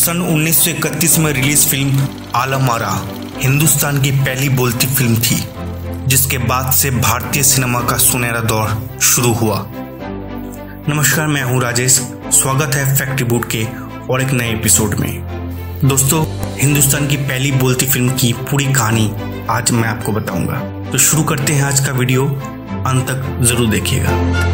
सन 1931 में release film Alam Ara Hindustan की पहली बोलती फिल्म थी, जिसके बाद से भारतीय सिनेमा का सुनहरा दौर शुरू हुआ। नमस्कार, मैं हूं राजेश। स्वागत है फैक्ट रिपोर्ट के और एक नए एपिसोड में। दोस्तों, हिंदुस्तान की पहली बोलती फिल्म की पूरी कहानी आज मैं आपको बताऊंगा। तो शुरू करते हैं आज का वीडियो, अंत तक जरूर देखिएगा।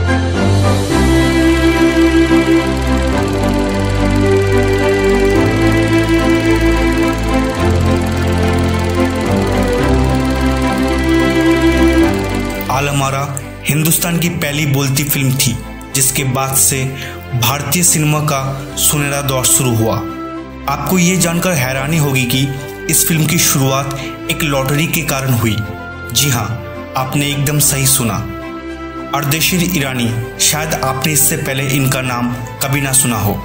आलम आरा हिंदुस्तान की पहली बोलती फिल्म थी, जिसके बाद से भारतीय सिनेमा का सुनहरा दौर शुरू हुआ। आपको ये जानकर हैरानी होगी कि इस फिल्म की शुरुआत एक लॉटरी के कारण हुई। जी हाँ, आपने एकदम सही सुना, अर्देशीर ईरानी। शायद आपने इससे पहले इनका नाम कभी ना सुना हो।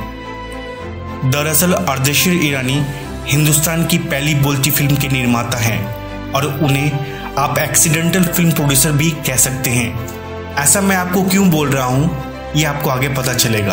दरअसल अर्देशीर ईरानी हिंदुस्तान की पहली बोलती फिल्म के निर्माता हैं और उन्हें आप एक्सीडेंटल फिल्म प्रोड्यूसर भी कह सकते हैं। ऐसा मैं आपको क्यों बोल रहा हूं, ये आपको आगे पता चलेगा।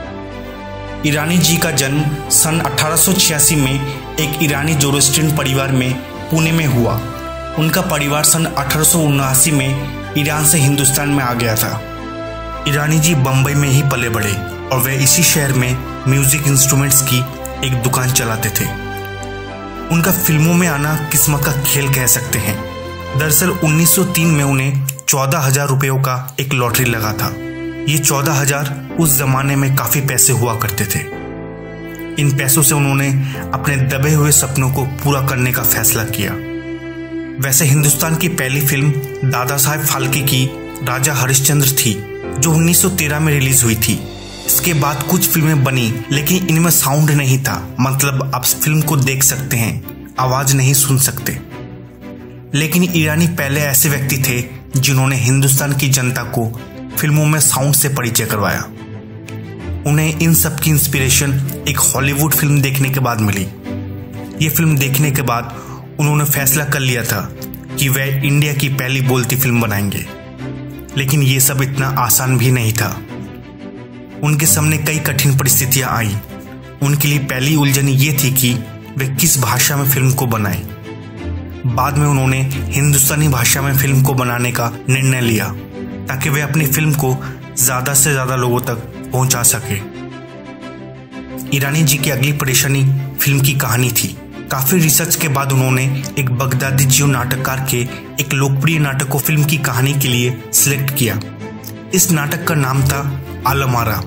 ईरानी जी का जन्म सन 1886 में एक ईरानी जोरोस्ट्रियन परिवार में पुणे में हुआ। उनका परिवार सन 1879 में ईरान से हिंदुस्तान में आ गया था। ईरानी जी बम्बई में ही पले बढ़े और वे इसी शहर में म्यूजिक इंस्ट्रूमेंट्स की एक दुकान चलाते थे। उनका फिल्मों में आना किस्मत का खेल कह सकते हैं। दरअसल 1903 में उन्हें 14,000 रुपयों का एक लॉटरी लगा था। ये 14,000 उस जमाने में काफी पैसे हुआ करते थे। इन पैसों से उन्होंने अपने दबे हुए सपनों को पूरा करने का फैसला किया। वैसे हिंदुस्तान की पहली फिल्म दादा साहेब फाल्के की राजा हरिश्चंद्र थी, जो 1913 में रिलीज हुई थी। इसके बाद कुछ फिल्में बनी, लेकिन इनमें साउंड नहीं था। मतलब आप फिल्म को देख सकते हैं, आवाज नहीं सुन सकते। लेकिन ईरानी पहले ऐसे व्यक्ति थे जिन्होंने हिंदुस्तान की जनता को फिल्मों में साउंड से परिचय करवाया। उन्हें इन सब की इंस्पिरेशन एक हॉलीवुड फिल्म देखने के बाद मिली। ये फिल्म देखने के बाद उन्होंने फैसला कर लिया था कि वे इंडिया की पहली बोलती फिल्म बनाएंगे। लेकिन ये सब इतना आसान भी नहीं था। उनके सामने कई कठिन परिस्थितियां आई। उनके लिए पहली उलझन ये थी कि वे किस भाषा में फिल्म को बनाएं। बाद में उन्होंने हिंदुस्तानी भाषा में फिल्म को बनाने का निर्णय लिया, ताकि वे अपनी फिल्म को ज्यादा से ज्यादा लोगों तक पहुंचा सके। ईरानी जी की अगली परेशानी फिल्म की कहानी थी। काफी रिसर्च के बाद उन्होंने एक बगदादी जीव नाटककार के एक लोकप्रिय नाटक को फिल्म की कहानी के लिए सिलेक्ट किया। इस नाटक का नाम था आलम आरा।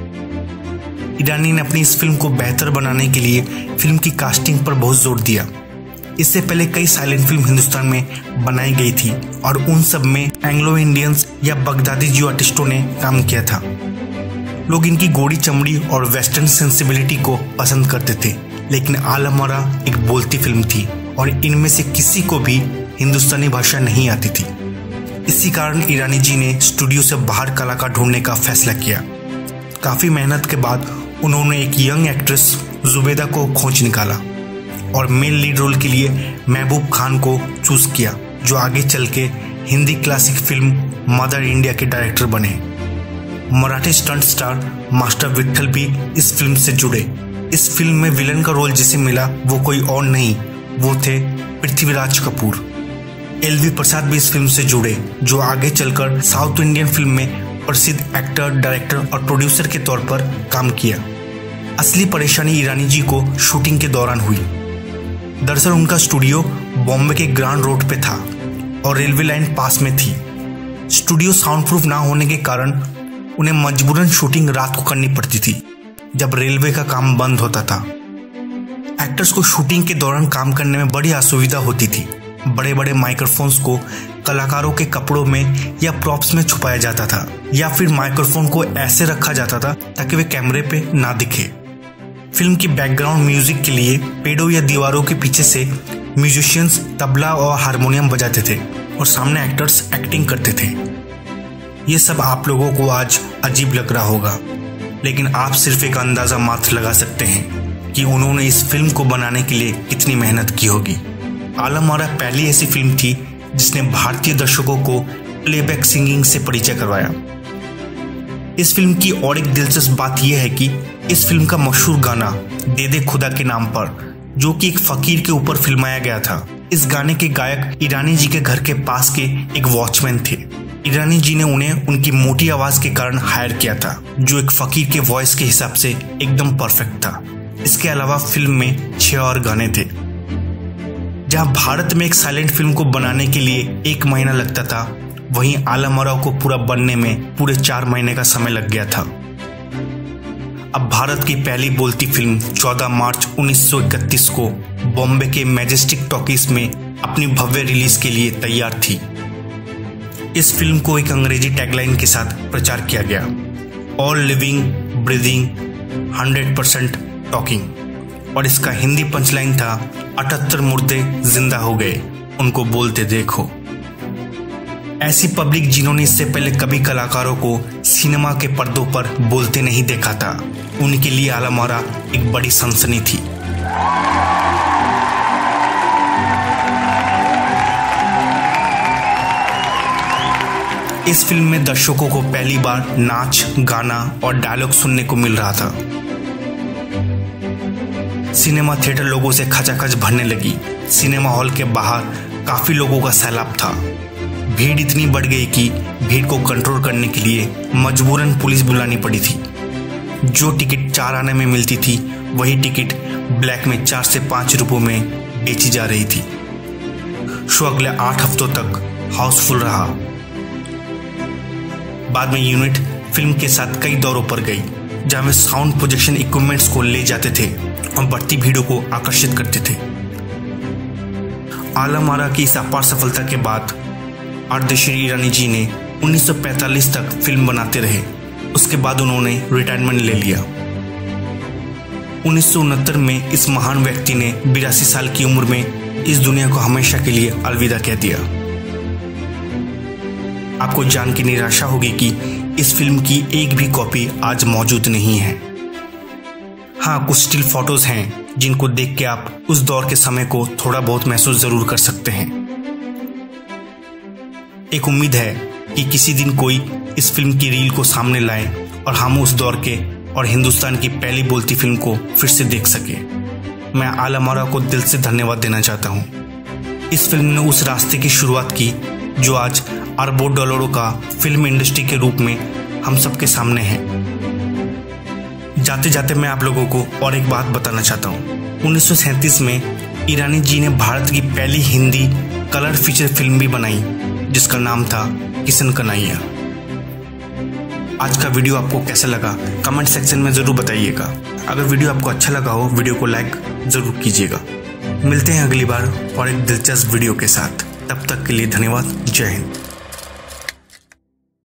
ईरानी ने अपनी इस फिल्म को बेहतर बनाने के लिए फिल्म की कास्टिंग पर बहुत जोर दिया। इससे पहले कई साइलेंट फिल्म हिंदुस्तान में बनाई गई थी और उन सब में एंग्लो इंडियंस या बगदादी जियो आर्टिस्टों ने काम किया था। लोग इनकी गोरी चमड़ी और वेस्टर्न सेंसिबिलिटी को पसंद करते थे। लेकिन आलम आरा एक बोलती फिल्म थी और इनमें से किसी को भी हिंदुस्तानी भाषा नहीं आती थी। इसी कारण ईरानी जी ने स्टूडियो से बाहर कलाकार ढूंढने का फैसला किया। काफी मेहनत के बाद उन्होंने एक यंग एक्ट्रेस जुबेदा को खोज निकाला और मेल लीड रोल के लिए महबूब खान को चूज किया, जो आगे चल के Hindi classic film Mother India के डायरेक्टर बने। Marathi stunt star master Vitthal भी इस फिल्म से जुड़े। इस फिल्म में विलन का रोल जिसे मिला वो कोई और नहीं, वो थे पृथ्वीराज कपूर। एल.वी. प्रसाद भी इस फिल्म से जुड़े, जो आगे चलकर साउथ इंडियन फिल्म में प्रसिद्ध एक्टर, डायरेक्टर और प्रोड्यूसर के तौर पर काम किया। असली परेशानी ईरानी जी को शूटिंग के दौरान हुई। दरअसल उनका स्टूडियो बॉम्बे के ग्रांड रोड पे था और रेलवे लाइन पास में थी। स्टूडियो साउंड प्रूफ ना होने के कारण उन्हें मजबूरन शूटिंग रात को करनी पड़ती थी, जब रेलवे का काम बंद होता था। एक्टर्स को शूटिंग के दौरान काम करने में बड़ी असुविधा होती थी। बड़े बड़े माइक्रोफोन्स को कलाकारों के कपड़ों में या प्रॉप्स में छुपाया जाता था, या फिर माइक्रोफोन को ऐसे रखा जाता था ताकि वे कैमरे पे ना दिखे। फिल्म की बैकग्राउंड म्यूजिक के लिए पेड़ों या दीवारों के पीछे से म्यूजिशियंस तबला और हारमोनियम बजाते थे और सामने एक्टर्स एक्टिंग करते थे। ये सब आप लोगों को आज अजीब लग रहा होगा, लेकिन आप सिर्फ एक अंदाजा मात्र लगा सकते हैं कि उन्होंने इस फिल्म को बनाने के लिए कितनी मेहनत की होगी। आलम आरा पहली ऐसी फिल्म थी जिसने भारतीय दर्शकों को प्लेबैक सिंगिंग से परिचय करवाया। इस फिल्म की और एक दिलचस्प बात यह है कि इस फिल्म का मशहूर गाना दे दे खुदा के नाम पर, जो कि एक फकीर के ऊपर फिल्माया गया था। इस गाने के गायक ईरानी जी के घर के पास के एक वॉचमैन थे। ईरानी जी ने उन्हें उनकी मोटी आवाज के कारण हायर किया था, जो एक फकीर के वॉइस के हिसाब से एकदम परफेक्ट था। इसके अलावा फिल्म में 6 और गाने थे। जहां भारत में एक साइलेंट फिल्म को बनाने के लिए 1 महीना लगता था, वहीं आलम आरा को पूरा बनने में पूरे 4 महीने का समय लग गया था। अब भारत की पहली बोलती फिल्म 14 मार्च 1931 को बॉम्बे के मैजेस्टिक टॉकीज में अपनी भव्य रिलीज के लिए तैयार थी। इस फिल्म को एक अंग्रेजी टैगलाइन के साथ प्रचार किया गया, ऑल लिविंग ब्रीदिंग 100% टॉकिंग, और इसका हिंदी पंचलाइन था 78 मुर्दे जिंदा हो गए, उनको बोलते देखो। ऐसी पब्लिक जिन्होंने इससे पहले कभी कलाकारों को सिनेमा के पर्दों पर बोलते नहीं देखा था, उनके लिए आलम आरा एक बड़ी सनसनी थी। इस फिल्म में दर्शकों को पहली बार नाच, गाना और डायलॉग सुनने को मिल रहा था। सिनेमा थिएटर लोगों से खचाखच भरने लगी। सिनेमा हॉल के बाहर काफी लोगों का सैलाब था। भीड़ इतनी बढ़ गई कि भीड़ को कंट्रोल करने के लिए मजबूरन पुलिस बुलानी पड़ी थी। जो टिकट 4 आने में मिलती थी, वही टिकट ब्लैक में 4 से 5 रुपयों में बेची जा रही थी। शो अगले 8 हफ्तों तक हाउसफुल रहा। बाद में यूनिट फिल्म के साथ कई दौरों पर गई, जहां वे साउंड प्रोजेक्शन इक्विपमेंट्स को ले जाते थे और बढ़ती भीड़ों को आकर्षित करते थे। आलम आरा की इस अपार सफलता के बाद अर्देशीर ईरानी जी ने 1945 तक फिल्म बनाते रहे। उसके बाद उन्होंने रिटायरमेंट ले लिया। 1969 में इस महान व्यक्ति ने 82 साल की उम्र में इस दुनिया को हमेशा के लिए अलविदा कह दिया। आपको जान के निराशा होगी कि इस फिल्म की एक भी कॉपी आज मौजूद नहीं है। हाँ, कुछ स्टिल फोटोज हैं जिनको देख के आप उस दौर के समय को थोड़ा बहुत महसूस जरूर कर सकते हैं। एक उम्मीद है कि किसी दिन कोई इस फिल्म की रील को सामने लाए और हम उस दौर के और हिंदुस्तान की पहली बोलती फिल्म को फिर से देख सके। मैं आलम आरा को दिल से धन्यवाद देना चाहता हूँ। इस फिल्म ने उस रास्ते की शुरुआत की जो आज अरबों डॉलरों का फिल्म इंडस्ट्री के रूप में हम सबके सामने है। जाते जाते मैं आप लोगों को और एक बात बताना चाहता हूँ। 1937 में ईरानी जी ने भारत की पहली हिंदी कलर फीचर फिल्म भी बनाई, जिसका नाम था किशन कन्हैया। आज का वीडियो आपको कैसा लगा कमेंट सेक्शन में जरूर बताइएगा। अगर वीडियो आपको अच्छा लगा हो, वीडियो को लाइक जरूर कीजिएगा। मिलते हैं अगली बार और एक दिलचस्प वीडियो के साथ। तब तक के लिए धन्यवाद। जय हिंद।